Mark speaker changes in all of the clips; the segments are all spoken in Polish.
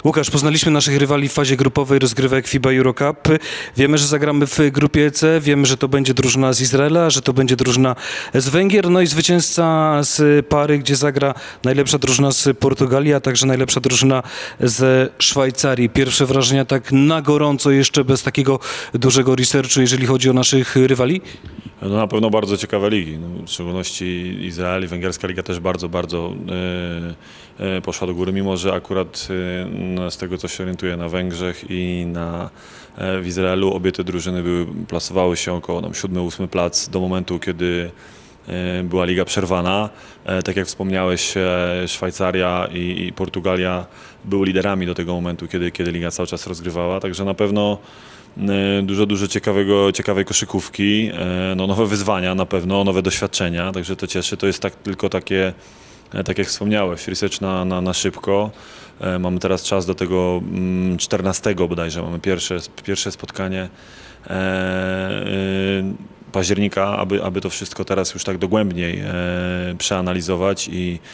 Speaker 1: Łukasz, poznaliśmy naszych rywali w fazie grupowej rozgrywek FIBA Euro Cup. Wiemy, że zagramy w grupie C, wiemy, że to będzie drużyna z Izraela, że to będzie drużyna z Węgier, no i zwycięzca z pary, gdzie zagra najlepsza drużyna z Portugalii, a także najlepsza drużyna ze Szwajcarii. Pierwsze wrażenia tak na gorąco, jeszcze bez takiego dużego researchu, jeżeli chodzi o naszych rywali?
Speaker 2: No na pewno bardzo ciekawe ligi, no, w szczególności Izrael i węgierska liga też bardzo poszła do góry, mimo że akurat z tego co się orientuję na Węgrzech i w Izraelu obie te drużyny plasowały się około 7-8 plac do momentu, kiedy była liga przerwana. Tak jak wspomniałeś, Szwajcaria i Portugalia były liderami do tego momentu, kiedy liga cały czas rozgrywała, także na pewno dużo ciekawej koszykówki, no, nowe wyzwania na pewno, nowe doświadczenia, także to cieszy. To jest tylko takie, tak jak wspomniałeś, research na szybko. Mamy teraz czas do tego 14 bodajże, mamy pierwsze spotkanie października, aby to wszystko teraz już tak dogłębniej przeanalizować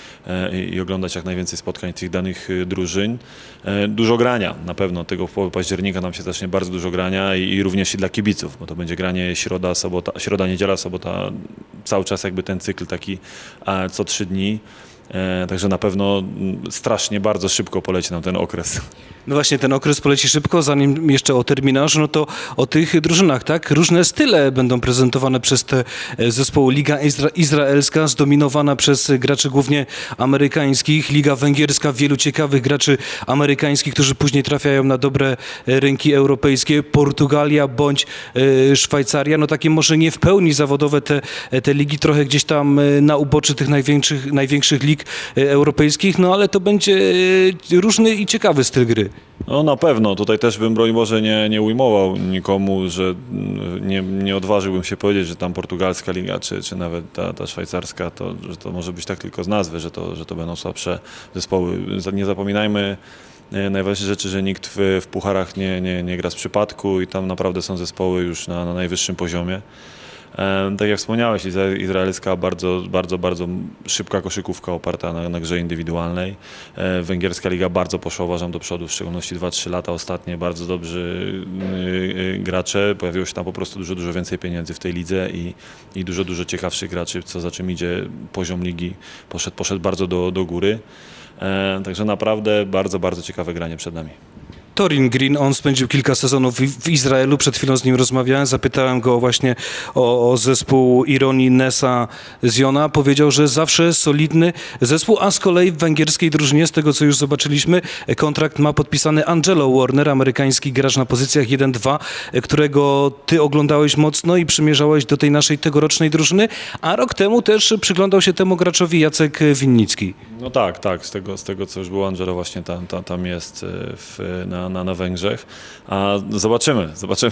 Speaker 2: i oglądać jak najwięcej spotkań tych danych drużyn. Dużo grania na pewno, tego w połowie października nam się zacznie bardzo dużo grania i również i dla kibiców, bo to będzie granie środa, niedziela, sobota, cały czas jakby ten cykl taki co 3 dni. Także na pewno strasznie bardzo szybko poleci nam ten okres.
Speaker 1: No właśnie, ten okres poleci szybko, zanim jeszcze o terminarzu, no to o tych drużynach, tak? Różne style będą prezentowane przez te zespoły. Liga izraelska zdominowana przez graczy głównie amerykańskich, Liga węgierska, wielu ciekawych graczy amerykańskich, którzy później trafiają na dobre rynki europejskie, Portugalia bądź Szwajcaria, no takie może nie w pełni zawodowe te ligi, trochę gdzieś tam na uboczy tych największych lig europejskich, no ale to będzie różny i ciekawy styl gry.
Speaker 2: No na pewno, tutaj też bym broń Boże nie ujmował nikomu, że nie odważyłbym się powiedzieć, że tam portugalska liga, czy nawet ta szwajcarska, że to może być tak tylko z nazwy, że to będą słabsze zespoły. Nie zapominajmy najważniejsze rzeczy, że nikt w pucharach nie gra z przypadku i tam naprawdę są zespoły już na najwyższym poziomie. Tak jak wspomniałeś, izraelska bardzo szybka koszykówka oparta na grze indywidualnej. Węgierska liga bardzo poszła, uważam, do przodu, w szczególności 2-3 lata ostatnie, bardzo dobrzy gracze. Pojawiło się tam po prostu dużo więcej pieniędzy w tej lidze i dużo ciekawszych graczy, co za czym idzie poziom ligi poszedł bardzo do góry. Także naprawdę bardzo ciekawe granie przed nami.
Speaker 1: Torin Green, on spędził kilka sezonów w Izraelu, przed chwilą z nim rozmawiałem, zapytałem go właśnie o zespół Ironi Nesa Ziona, powiedział, że zawsze solidny zespół, a z kolei w węgierskiej drużynie, z tego co już zobaczyliśmy, kontrakt ma podpisany Angelo Warner, amerykański gracz na pozycjach 1-2, którego ty oglądałeś mocno i przymierzałeś do tej naszej tegorocznej drużyny, a rok temu też przyglądał się temu graczowi Jacek Winnicki.
Speaker 2: No tak, z tego co już było, Angelo właśnie tam jest na Węgrzech, a zobaczymy.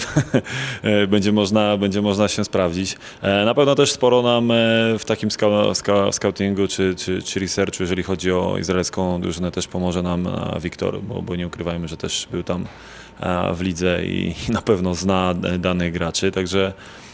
Speaker 2: będzie można się sprawdzić. Na pewno też sporo nam w takim scoutingu czy researchu, jeżeli chodzi o izraelską drużynę, też pomoże nam Wiktor, bo nie ukrywajmy, że też był tam w lidze i na pewno zna danych graczy, także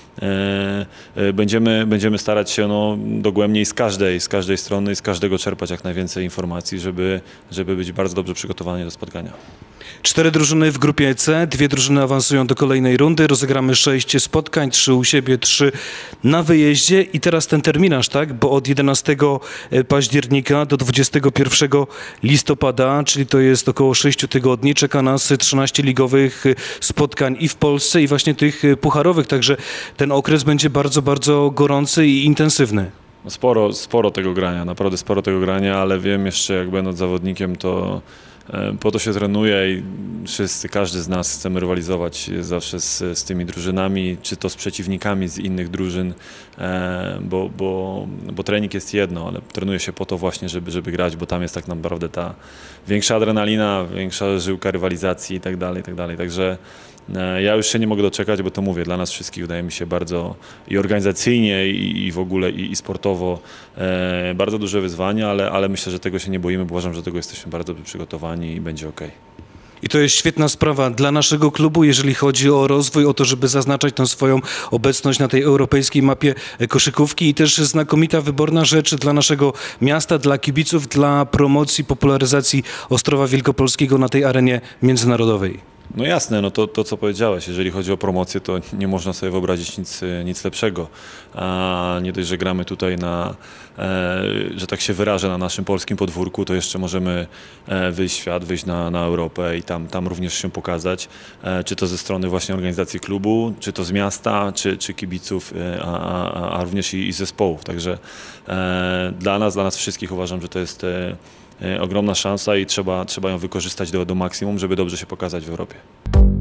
Speaker 2: będziemy starać się dogłębniej z każdej strony, z każdego czerpać jak najwięcej informacji, żeby być bardzo dobrze przygotowani do spotkania.
Speaker 1: 4 drużyny w grupie C, 2 drużyny awansują do kolejnej rundy, rozegramy 6 spotkań, 3 u siebie, 3 na wyjeździe i teraz ten terminarz, tak? Bo od 11 października do 21 listopada, czyli to jest około 6 tygodni, czeka nas 13 ligowych spotkań i w Polsce i właśnie tych pucharowych, także ten okres będzie bardzo gorący i intensywny.
Speaker 2: Sporo tego grania, naprawdę sporo tego grania, ale wiem jeszcze, jak będąc zawodnikiem, to po to się trenuje i każdy z nas chcemy rywalizować zawsze z tymi drużynami, czy to z przeciwnikami z innych drużyn, bo trening jest jedno, ale trenuje się po to właśnie, żeby grać, bo tam jest tak naprawdę ta większa adrenalina, większa żyłka rywalizacji i tak dalej. Także ja już się nie mogę doczekać, bo to mówię, dla nas wszystkich wydaje mi się bardzo i organizacyjnie i w ogóle i sportowo bardzo duże wyzwanie, ale myślę, że tego się nie boimy, bo uważam, że do tego jesteśmy bardzo dobrze przygotowani i będzie ok.
Speaker 1: I to jest świetna sprawa dla naszego klubu, jeżeli chodzi o rozwój, o to, żeby zaznaczać tą swoją obecność na tej europejskiej mapie koszykówki i też znakomita, wyborna rzecz dla naszego miasta, dla kibiców, dla promocji, popularyzacji Ostrowa Wielkopolskiego na tej arenie międzynarodowej.
Speaker 2: No jasne, no to co powiedziałeś, jeżeli chodzi o promocję, to nie można sobie wyobrazić nic lepszego. A nie dość, że gramy tutaj że tak się wyrażę, na naszym polskim podwórku, to jeszcze możemy wyjść w świat, wyjść na Europę i tam również się pokazać, czy to ze strony właśnie organizacji klubu, czy to z miasta, czy kibiców, a również i zespołów. Także dla nas wszystkich uważam, że to jest ogromna szansa i trzeba ją wykorzystać do maksimum, żeby dobrze się pokazać w Europie.